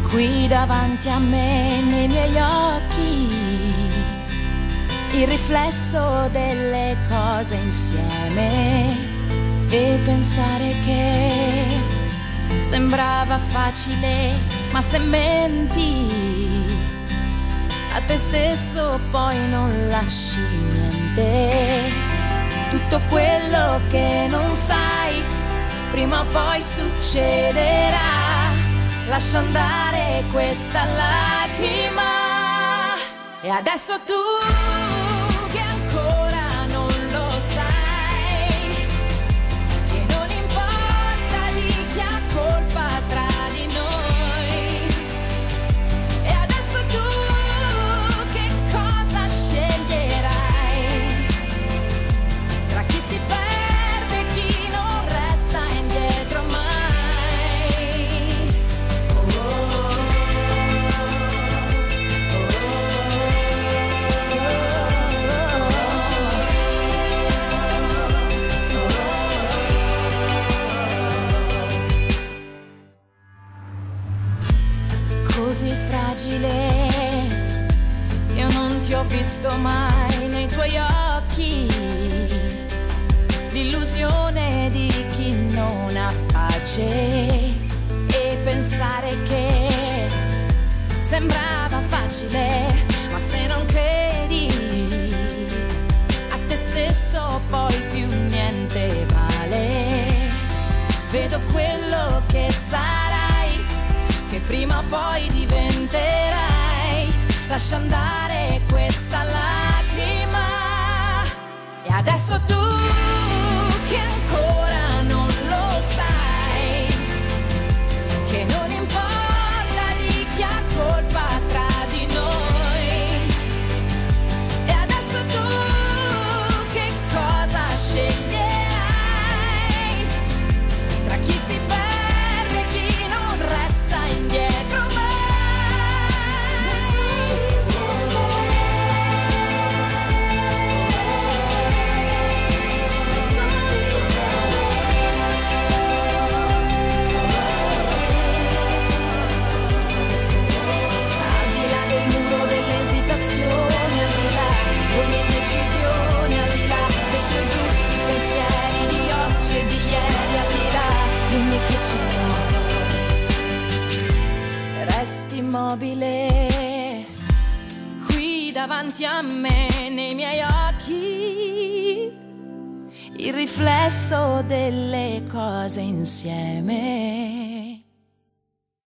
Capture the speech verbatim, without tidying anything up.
qui davanti a me nei miei occhi, il riflesso delle cose insieme, e pensare che sembrava facile, ma se menti a te stesso poi non lasci niente. Tutto quello che non sai prima o poi succederà. Lascia andare questa lacrima. E adesso tu che ancora non lo sai, che non importa di chi ha colpa tra di noi. E adesso tu che cosa sceglierai tra chi si perde e chi non resta indietro mai. Così fragile, io non ti ho visto mai nei tuoi occhi, l'illusione di chi non ha pace, e pensare che sembrava facile, ma se non credi a te stesso poi più niente vale. Vedo quello che sarai, che prima o poi diventerai. Lascia andare questa lacrima. E adesso tu che ancora non lo sai, che non importa di chi ha colpa tra di noi. E adesso tu che cosa sceglierai tra chi si perde e chi non resta indietro mai. Al di là del muro delle esitazioni, al di là delle indecisioni, al di là dei tuoi brutti pensieri di oggi e di ieri, al di là, dimmi che ci sto. Resti immobile qui davanti a me nei miei occhi, il riflesso delle cose insieme.